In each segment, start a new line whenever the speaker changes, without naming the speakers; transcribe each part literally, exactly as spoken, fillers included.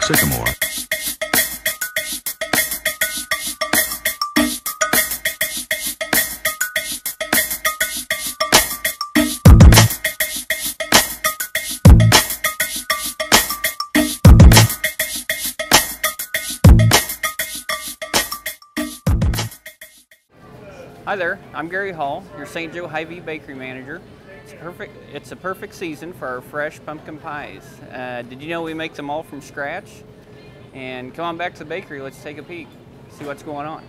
Sycamore.
Hi there, I'm Gary Hall, your Saint Joe Hy-Vee bakery manager. It's perfect. It's a perfect season for our fresh pumpkin pies. Uh, did you know we make them all from scratch? And come on back to the bakery, let's take a peek, see what's going on.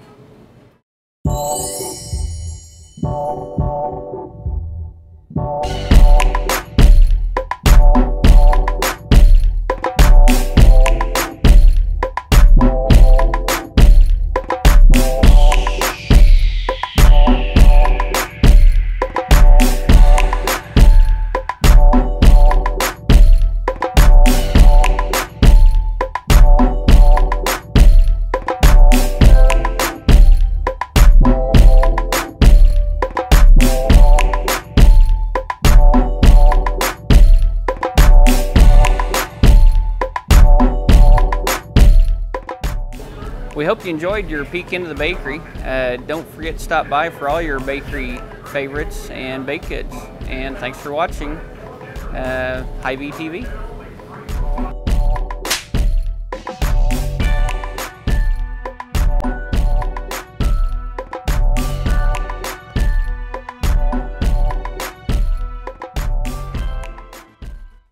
We hope you enjoyed your peek into the bakery. Uh, don't forget to stop by for all your bakery favorites and baked goods. And thanks for watching uh, Hy-vee T V.